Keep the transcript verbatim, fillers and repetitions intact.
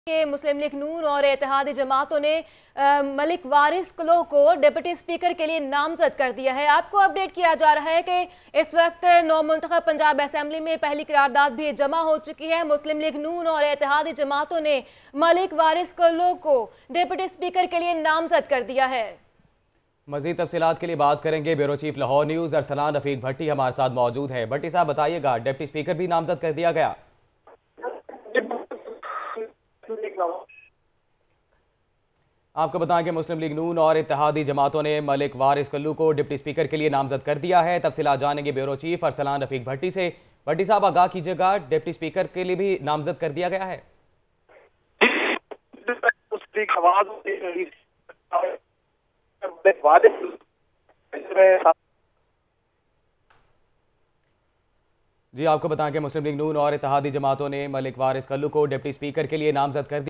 के मुस्लिम लीग नून और इत्तेहादी जमातों ने आ, मलिक वारिस कल्लू को डिप्टी स्पीकर के लिए नामजद कर दिया है। आपको अपडेट किया जा रहा है कि इस वक्त नौमुंतखब पंजाब असेंबली में पहली करारदाद भी जमा हो चुकी है। मुस्लिम लीग नून और इत्तेहादी जमातों ने मलिक वारिस कल्लू को डिप्टी स्पीकर के लिए नामजद कर दिया है। मजीद तफसीलात के लिए बात करेंगे। Bureau chief Lahore news Arsalan Rafiq Bhatti हमारे साथ मौजूद है। भट्टी साहब बताइएगा, डिप्टी स्पीकर भी नामजद कर दिया गया? आपको बताएं कि मुस्लिम लीग नून और इत्तेहादी जमातों ने मलिक वारिस कल्लू को डिप्टी स्पीकर के लिए नामजद कर दिया है। तफसीलात जानेंगे ब्यूरो चीफ अरसलान रफीक भट्टी से। भट्टी साहब आगाह कीजिएगा, डिप्टी स्पीकर के लिए भी नामजद कर दिया गया है? जी आपको बताएं कि मुस्लिम लीग नून और इत्तेहादी जमातों ने मलिक वारिस कल्लू को डिप्टी स्पीकर के लिए नामजद कर दिया।